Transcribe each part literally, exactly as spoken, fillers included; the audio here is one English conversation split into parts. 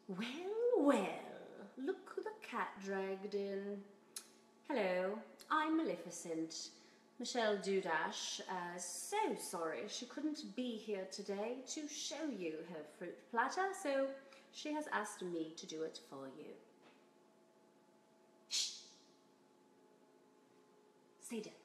Well, well, look who the cat dragged in. Hello, I'm Maleficent, Michelle Dudash. Uh, so sorry she couldn't be here today to show you her fruit platter, so she has asked me to do it for you. Shh! Stay down.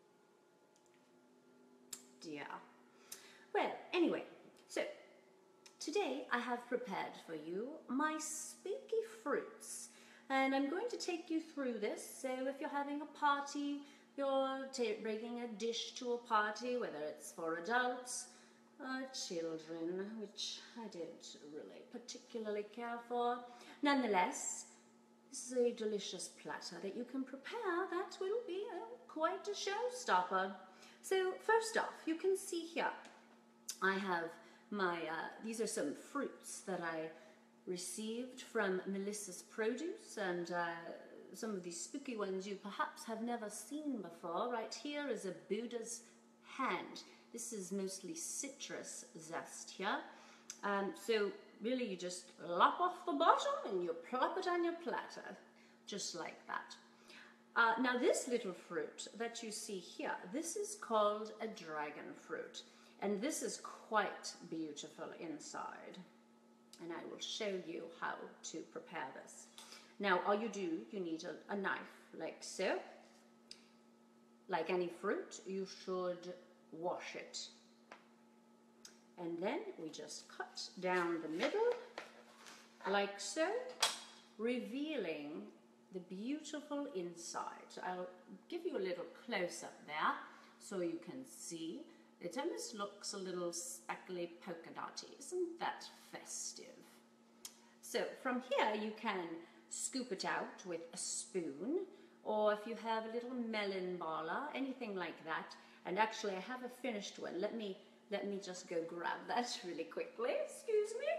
Dear. Well, anyway, so today I have prepared for you my spooky fruits, and I'm going to take you through this. So if you're having a party, you're bringing a dish to a party, whether it's for adults or children, which I don't really particularly care for. Nonetheless, this is a delicious platter that you can prepare that will be uh, quite a showstopper. So first off, you can see here I have my, uh, these are some fruits that I received from Melissa's Produce, and uh, some of these spooky ones you perhaps have never seen before. Right here is a Buddha's hand. This is mostly citrus zest here. Um, so really you just lop off the bottom and you plop it on your platter, just like that. Uh, now this little fruit that you see here, this is called a dragon fruit. And this is quite beautiful inside. And I will show you how to prepare this. Now all you do, you need a, a knife like so. Like any fruit, you should wash it. And then we just cut down the middle like so, revealing the beautiful inside. So I'll give you a little close-up there so you can see. It almost looks a little speckly polka dotty. Isn't that festive? So from here you can scoop it out with a spoon, or if you have a little melon baller, anything like that. And actually I have a finished one. Let me, let me just go grab that really quickly. Excuse me.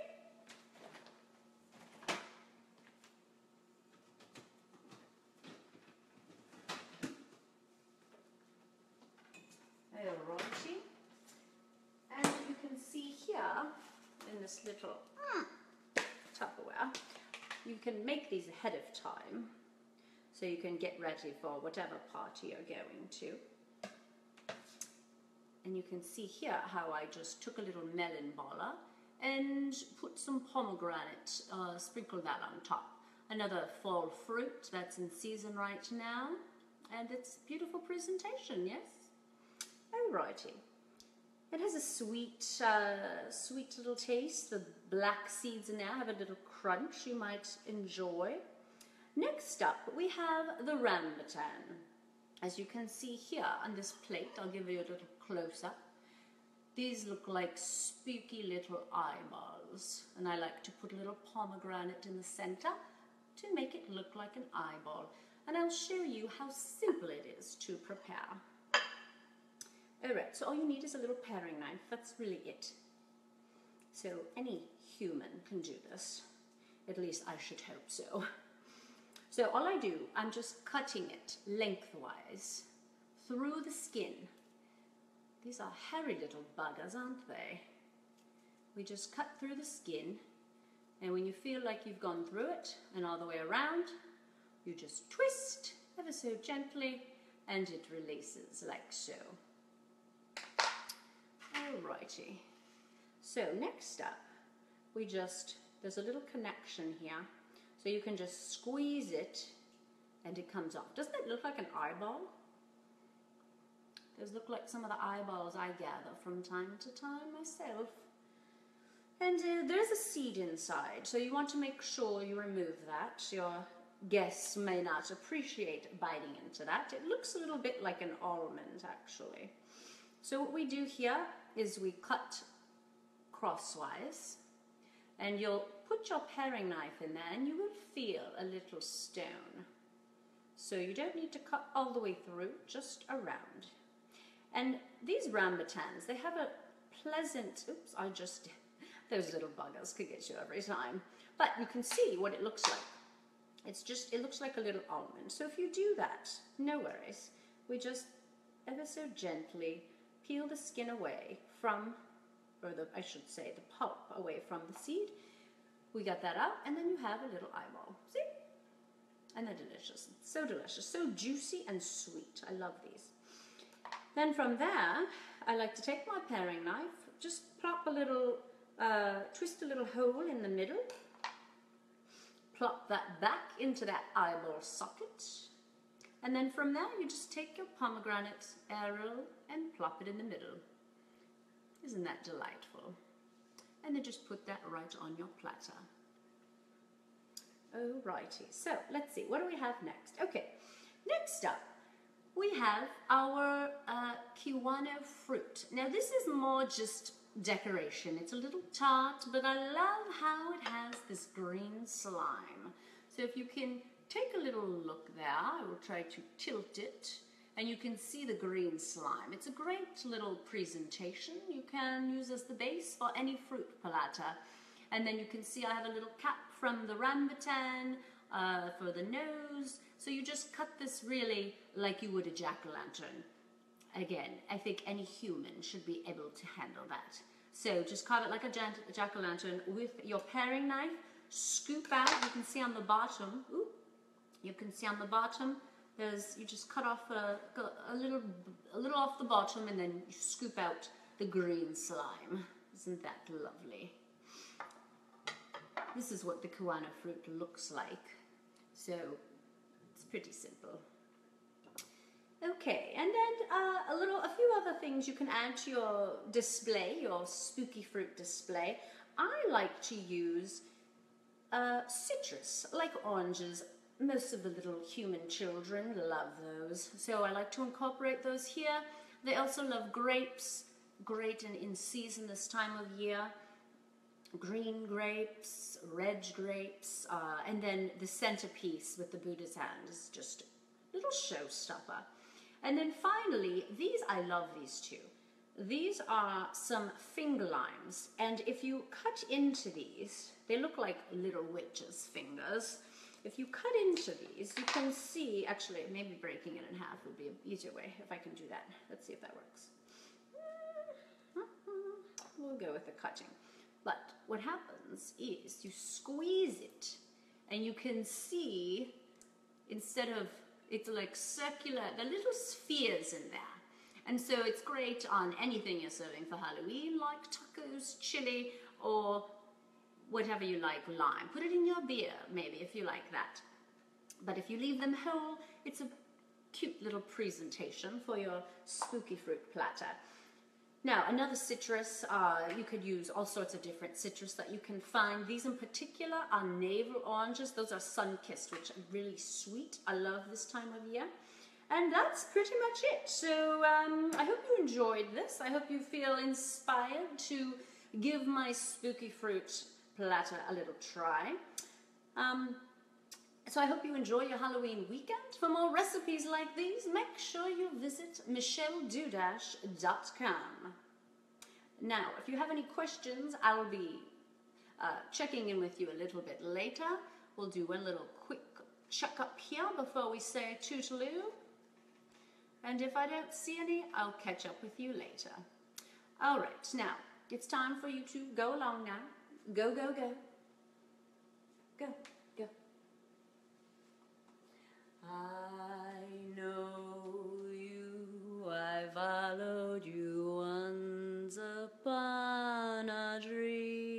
Alrighty. And you can see here in this little mm, Tupperware, you can make these ahead of time so you can get ready for whatever party you're going to. And you can see here how I just took a little melon baller and put some pomegranate, uh, sprinkle that on top. Another fall fruit that's in season right now, and it's a beautiful presentation, yes? Alrighty. It has a sweet, uh, sweet little taste. The black seeds in there have a little crunch you might enjoy. Next up, we have the rambutan. As you can see here on this plate, I'll give you a little close-up. These look like spooky little eyeballs, and I like to put a little pomegranate in the center to make it look like an eyeball. And I'll show you how simple it is to prepare. Alright, so all you need is a little paring knife. That's really it. So any human can do this. At least I should hope so. So all I do, I'm just cutting it lengthwise through the skin. These are hairy little buggers, aren't they? We just cut through the skin, and when you feel like you've gone through it and all the way around, you just twist ever so gently and it releases like so. Alrighty, so next up, we just, there's a little connection here, so you can just squeeze it and it comes off. Doesn't it look like an eyeball? Those look like some of the eyeballs I gather from time to time myself. And uh, there's a seed inside, so you want to make sure you remove that. Your guests may not appreciate biting into that. It looks a little bit like an almond, actually. So what we do here is we cut crosswise, and you'll put your paring knife in there and you will feel a little stone. So you don't need to cut all the way through, just around. And these rambutans, they have a pleasant, oops, I just, those little buggers could get you every time. But you can see what it looks like. It's just, it looks like a little almond. So if you do that, no worries. We just ever so gently peel the skin away from, or the, I should say, the pulp away from the seed. We got that out, and then you have a little eyeball. See? And they're delicious. So delicious. So juicy and sweet. I love these. Then from there, I like to take my paring knife, just plop a little, uh, twist a little hole in the middle, plop that back into that eyeball socket, and then from there you just take your pomegranate arrow and plop it in the middle. Isn't that delightful? And then just put that right on your platter. Alrighty, so let's see, what do we have next? Okay, next up, we have our uh, kiwano fruit. Now this is more just decoration. It's a little tart, but I love how it has this green slime. So if you can take a little look there, I will try to tilt it, and you can see the green slime. It's a great little presentation. You can use as the base for any fruit palata. And then you can see I have a little cap from the rambutan uh, for the nose. So you just cut this really like you would a jack-o'-lantern. Again, I think any human should be able to handle that. So just carve it like a jack-o'-lantern with your paring knife. Scoop out, you can see on the bottom, ooh, you can see on the bottom, there's, you just cut off a, a, little, a little off the bottom, and then you scoop out the green slime. Isn't that lovely? This is what the kiwano fruit looks like. So it's pretty simple. Okay, and then uh, a little, a few other things you can add to your display, your spooky fruit display. I like to use uh, citrus, like oranges. Most of the little human children love those, so I like to incorporate those here. They also love grapes, great and in season this time of year. Green grapes, red grapes, uh, and then the centerpiece with the Buddha's hand is just a little showstopper. And then finally, these, I love these two. These are some finger limes, and if you cut into these, they look like little witches' fingers. If you cut into these, you can see, actually, maybe breaking it in half would be an easier way if I can do that. Let's see if that works. We'll go with the cutting. But what happens is you squeeze it, and you can see, instead of, it's like circular, the little spheres in there. And so it's great on anything you're serving for Halloween, like tacos, chili, or whatever you like, lime. Put it in your beer, maybe, if you like that. But if you leave them whole, it's a cute little presentation for your spooky fruit platter. Now, another citrus, uh, you could use all sorts of different citrus that you can find. These in particular are navel oranges. Those are sun-kissed, which are really sweet. I love this time of year. And that's pretty much it. So um, I hope you enjoyed this. I hope you feel inspired to give my spooky fruit platter a little try. Um, so I hope you enjoy your Halloween weekend. For more recipes like these, make sure you visit Michelle Dudash dot com. Now, if you have any questions, I'll be uh, checking in with you a little bit later. We'll do one little quick checkup here before we say toodaloo. And if I don't see any, I'll catch up with you later. All right, now, it's time for you to go along now. Go, go, go. Go, go. I know you, I followed you once upon a dream.